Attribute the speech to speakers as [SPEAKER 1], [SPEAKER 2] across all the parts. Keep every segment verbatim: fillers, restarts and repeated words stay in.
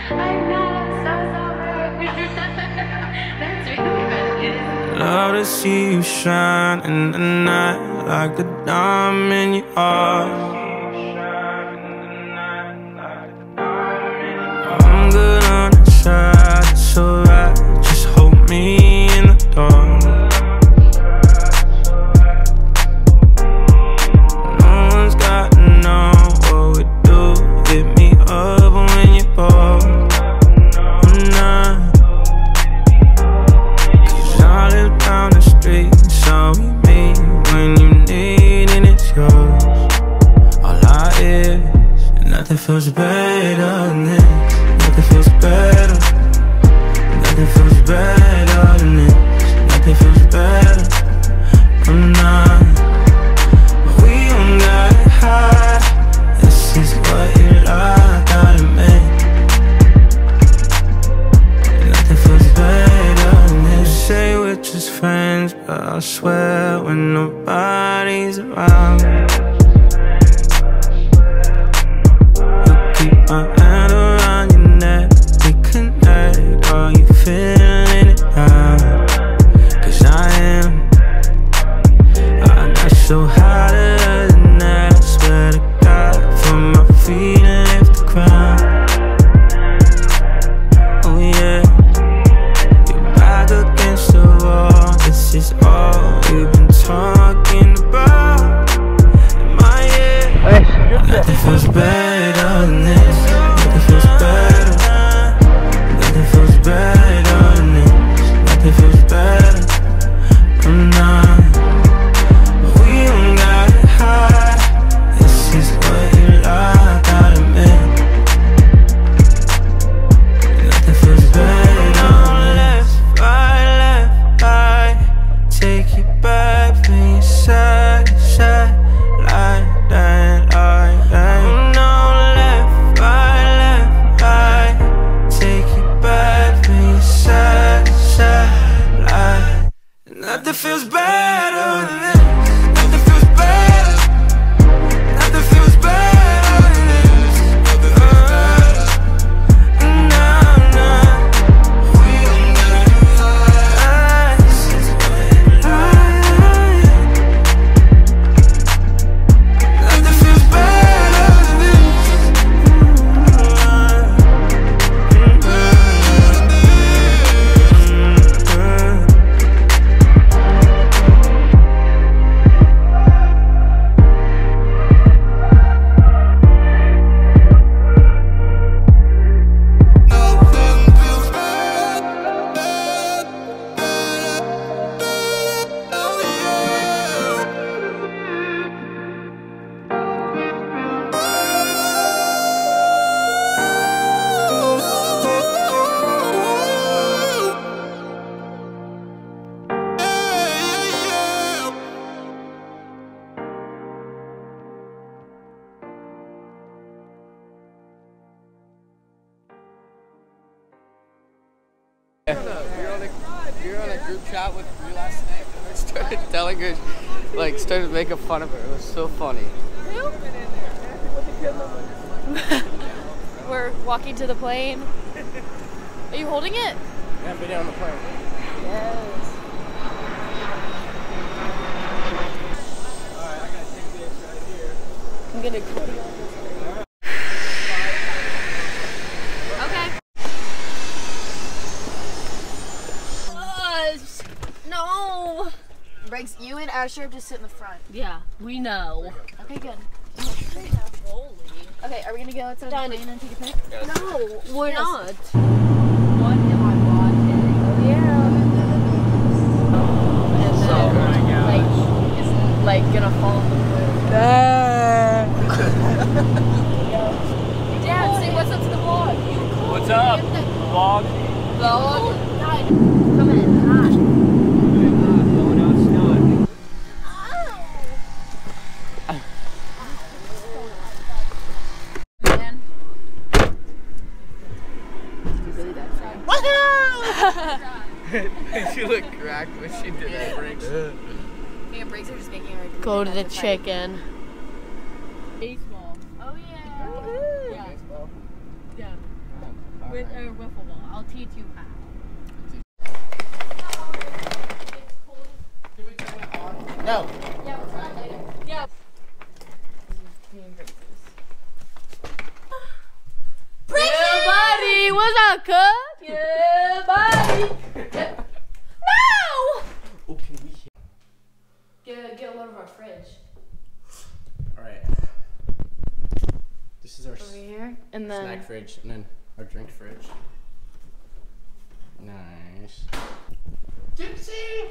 [SPEAKER 1] Love to see you shine in the night like a diamond in your heart. I'm good on the side, it's alright. Just hold me in the dark. No one's got to know what we do. Hit me up when you're bored. I'm not. Cause I live down the street, so we meet when you need and it's yours. All I is, and nothing feels better than this. Nothing feels better. Nothing feels better than this. Nothing feels better. I'm not. We don't gotta hide. This is what you like, gotta make. Nothing feels better than this. You say we're just friends, but I swear when nobody's around, you keep my hand around your neck. We connect, are you feeling it now? Cause I am. I got so hotter than that, I swear to God, from my feet and lift the ground. Oh yeah, you're back against the wall. This is all we've been talking about in my head. Nothing feels better than this. Nothing feels better. Nothing feels better than this. Nothing feels better. I'm not. We don't gotta hide. This is what you like, gotta make. Nothing feels better. Left, right, left, right. Take you back from your side, side, like that, like that. No, left, right, left, right. Take you back from your side, side, like. Nothing feels better than this. Nothing feels better. Nothing feels better than this. Nothing feels better. No, no. We don't gotta hide. This is what you like. Nothing feels better than
[SPEAKER 2] We were, on a, we were on a group chat with Brie last night and we started telling her, like, started making fun of her. It was so funny.
[SPEAKER 3] Who? We're walking to the plane. Are you holding it?
[SPEAKER 2] Yeah, video on the plane.
[SPEAKER 3] Yes.
[SPEAKER 2] Alright, I gotta take this right here.
[SPEAKER 3] I'm gonna. Okay. No.
[SPEAKER 4] Briggs, you and Asher have to sit in the front.
[SPEAKER 3] Yeah, we know.
[SPEAKER 4] Okay, good.
[SPEAKER 3] Holy.
[SPEAKER 4] Okay, are we gonna go outside
[SPEAKER 3] Done.
[SPEAKER 4] the plane and take a pic?
[SPEAKER 3] No, we're
[SPEAKER 4] Yes.
[SPEAKER 3] not. What am I watching?
[SPEAKER 4] Oh yeah.
[SPEAKER 3] And
[SPEAKER 2] So,
[SPEAKER 3] then,
[SPEAKER 2] oh my
[SPEAKER 3] like,
[SPEAKER 2] gosh.
[SPEAKER 3] it's like gonna fall in the pool. Dad, say what's up to the vlog.
[SPEAKER 2] What's up? Vlog?
[SPEAKER 3] Vlog? Come in, hi.
[SPEAKER 2] She looked cracked when she did that, Briggs.
[SPEAKER 4] Me and Briggs are just making her
[SPEAKER 3] Go to the chicken.
[SPEAKER 4] Baseball. Oh yeah.
[SPEAKER 3] Yeah.
[SPEAKER 2] Baseball.
[SPEAKER 3] Yeah.
[SPEAKER 5] with a wiffle ball. I'll teach you how.
[SPEAKER 2] No.
[SPEAKER 5] Yeah, we'll try later. Yeah.
[SPEAKER 3] Yeah, buddy. What's up, cuz? Yeah, buddy. No!
[SPEAKER 2] Oh, can we?
[SPEAKER 3] Get, get one of our fridge.
[SPEAKER 2] All right. This is our
[SPEAKER 3] Over here. And then.
[SPEAKER 2] snack fridge, and then our drink fridge. Nice. Gypsy!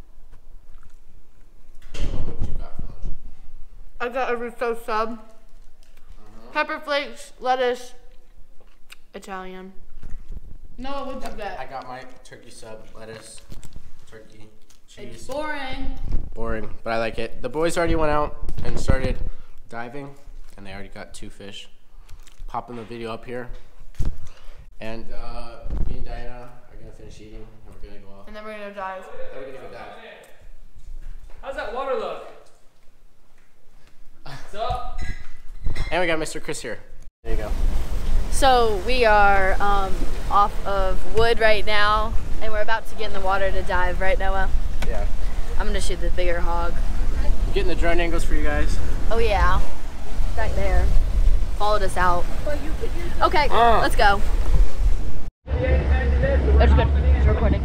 [SPEAKER 2] What you got for lunch?
[SPEAKER 3] I got a Russo sub.
[SPEAKER 2] Uh-huh.
[SPEAKER 3] Pepper flakes, lettuce, Italian. No, what'd you
[SPEAKER 2] I
[SPEAKER 3] get?
[SPEAKER 2] got my turkey sub, lettuce, turkey, cheese.
[SPEAKER 3] It's boring.
[SPEAKER 2] Boring, but I like it. The boys already went out and started diving, and they already got two fish. Popping the video up here. And uh, me and Diana are gonna finish eating, and we're gonna go off.
[SPEAKER 3] And then we're gonna dive.
[SPEAKER 2] Then we're gonna go dive.
[SPEAKER 6] How's that water look? What's up?
[SPEAKER 2] And we got Mister Chris here. There you go.
[SPEAKER 3] So we are um, off of wood right now, and we're about to get in the water to dive, right, Noah?
[SPEAKER 2] Yeah.
[SPEAKER 3] I'm gonna shoot the bigger hog.
[SPEAKER 2] Getting the drone angles for you guys.
[SPEAKER 3] Oh yeah, right there. Followed us out. Okay,
[SPEAKER 2] Uh.
[SPEAKER 3] let's go. That's good. It's recording.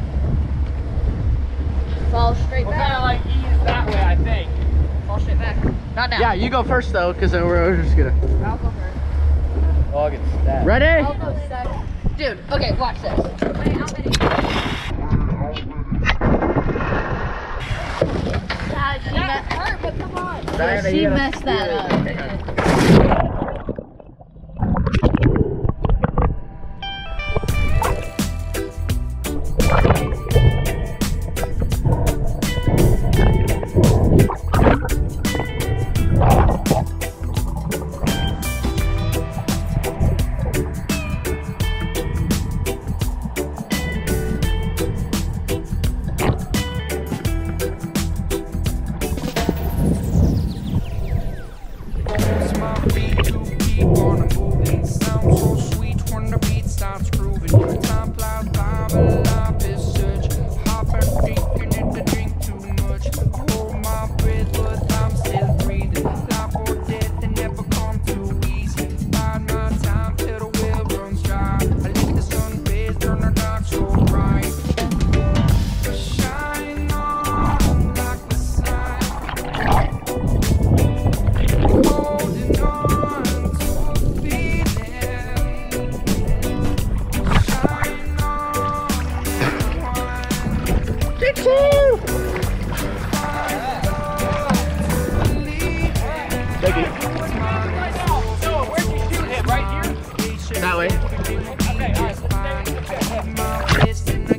[SPEAKER 3] Fall straight
[SPEAKER 6] We'll
[SPEAKER 3] back.
[SPEAKER 6] kind of like ease that way, I think.
[SPEAKER 3] Fall straight back. Not now.
[SPEAKER 2] Yeah, you go first though, because then we're just gonna.
[SPEAKER 3] I'll go first.
[SPEAKER 2] I'll get stabbed. Ready?
[SPEAKER 3] I'll go second. Dude, okay, watch this. Wait, how many? God, she
[SPEAKER 5] That hurt, but come on.
[SPEAKER 2] Diana,
[SPEAKER 3] she
[SPEAKER 2] you gotta
[SPEAKER 3] messed that
[SPEAKER 2] steer it.
[SPEAKER 3] up.
[SPEAKER 2] That way.
[SPEAKER 6] Okay, all right, so stay with me.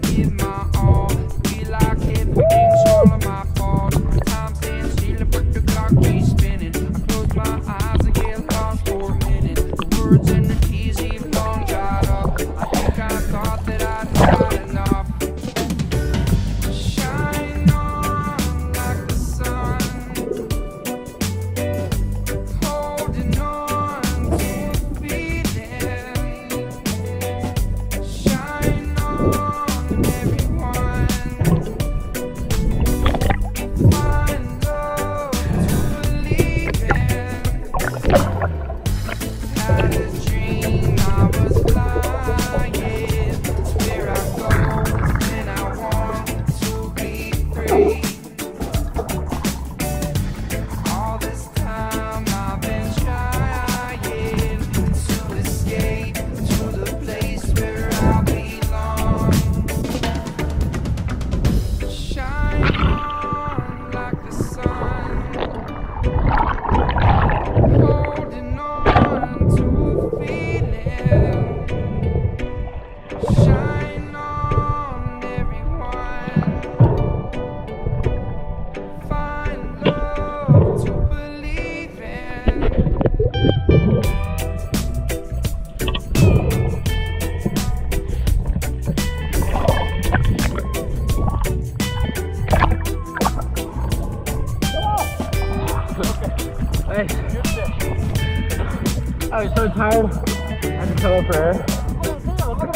[SPEAKER 2] I was so tired. I had to come up for air.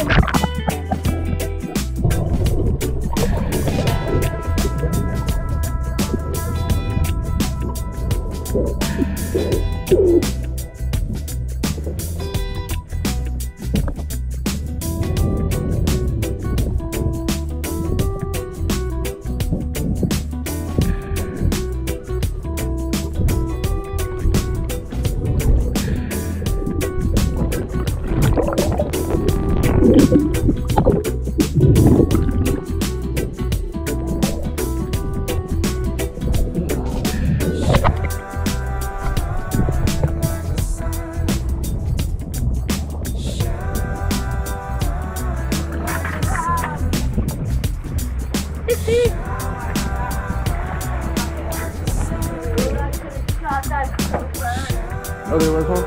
[SPEAKER 2] Oh, there was one?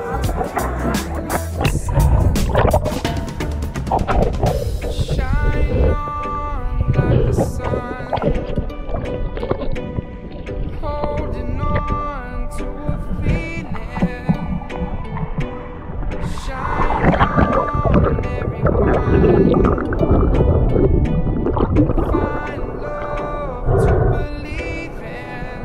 [SPEAKER 6] Shine on like the sun, holding on to a feeling. Shine on everyone. Find love to believe in.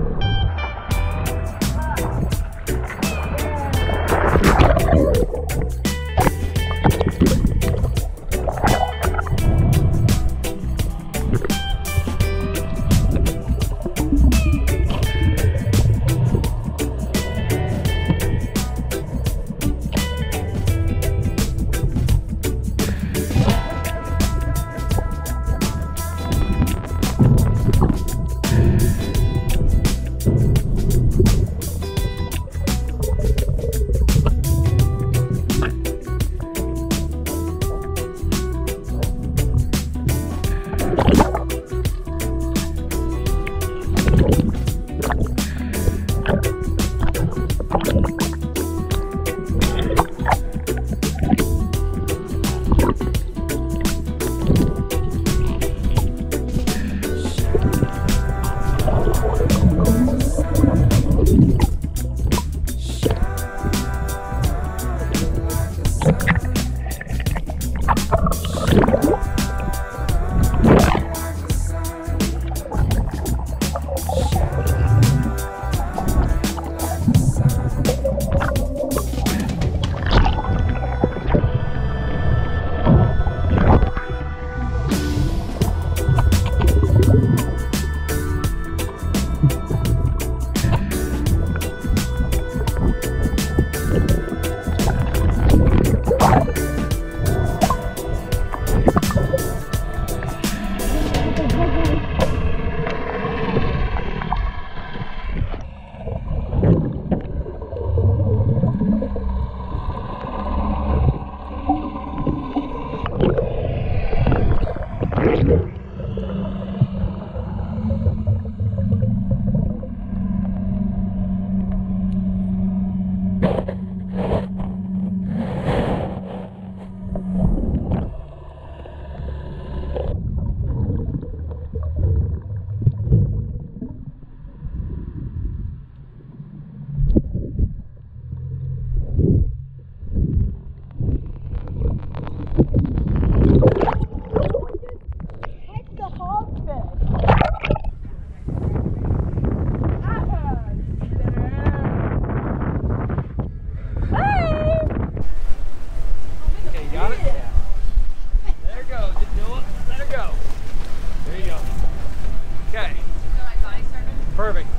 [SPEAKER 6] Perfect.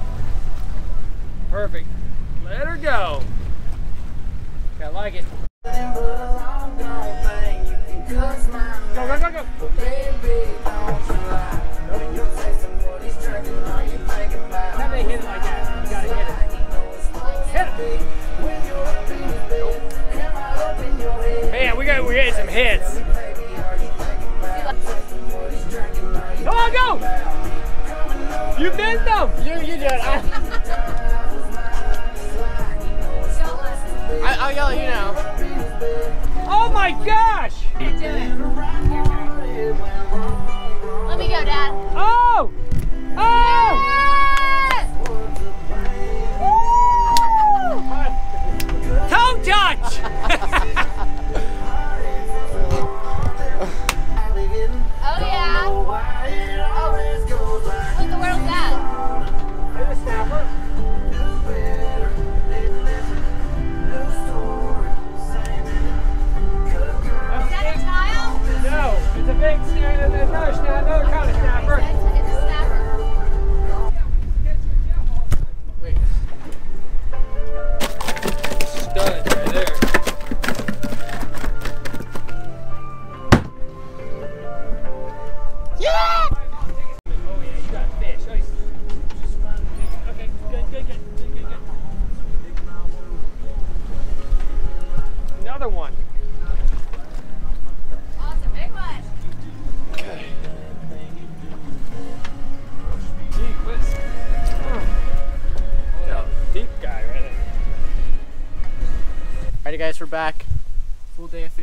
[SPEAKER 6] Perfect. Let her go. Okay, I like it. Go, go, go, go. How do they hit it like that? You gotta hit it. Hit it. Man, we got we're getting some hits. Come on, go! You missed them!
[SPEAKER 2] You, you did. I, I, I'll yell at you now.
[SPEAKER 6] Oh my gosh!
[SPEAKER 3] Do it. Let me go, Dad.
[SPEAKER 6] Oh! Oh!
[SPEAKER 3] Yes!
[SPEAKER 6] Toe touch!
[SPEAKER 3] Oh yeah. Oh, look, the world's at.
[SPEAKER 6] There's a snapper.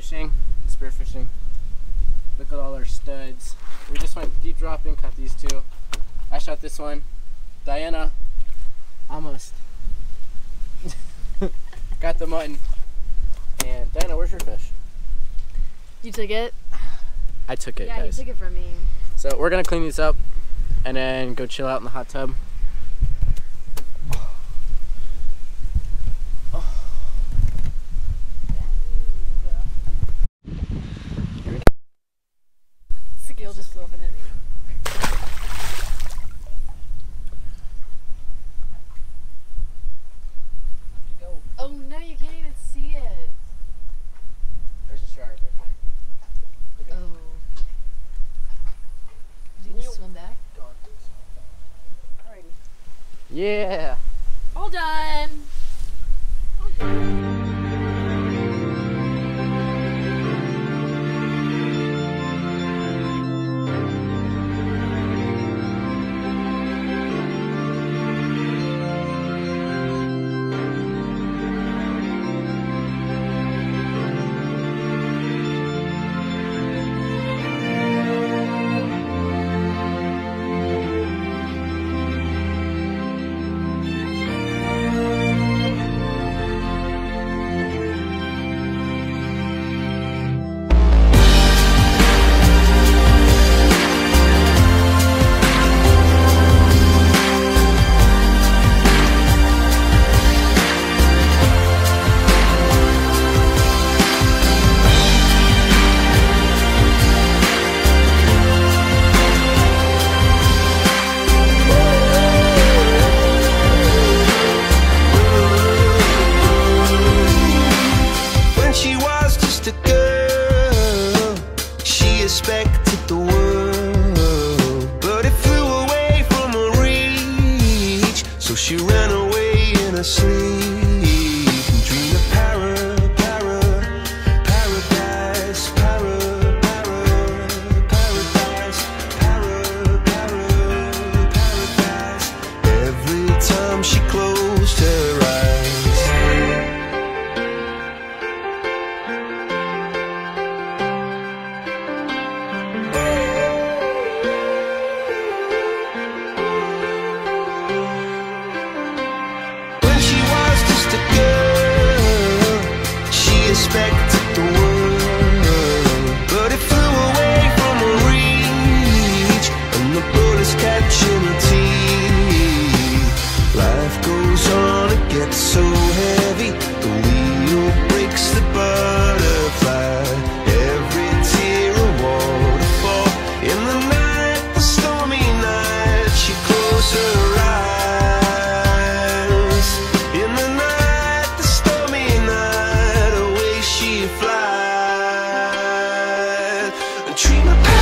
[SPEAKER 2] fishing, spear fishing. Look at all our studs. We just went deep dropping, caught these two. I shot this one. Diana almost got the mutton. And Diana, where's your fish?
[SPEAKER 3] You took it?
[SPEAKER 2] I took it,
[SPEAKER 3] Yeah,
[SPEAKER 2] guys.
[SPEAKER 3] you took it from me.
[SPEAKER 2] So we're gonna clean these up and then go chill out in the hot tub.
[SPEAKER 3] Skill just flew up in it. Oh no, you can't even see it.
[SPEAKER 2] There's a shark right there.
[SPEAKER 3] Oh. Did you just swim back? Alrighty.
[SPEAKER 2] Yeah.
[SPEAKER 3] All done.
[SPEAKER 1] expected the world, but it flew away from her reach. So she ran away in her sleep and dreamed of para, para, paradise, para, para, paradise, para, para, paradise. Every time she closed her eyes, expected the world, but it flew away from her reach, and the bullets catching her teeth. Life goes on, it gets so heavy, the wheel breaks the butterfly. Every tear a waterfall. In the night, the stormy night, she closed her eyes. In the night, the stormy night, she flies. A dream of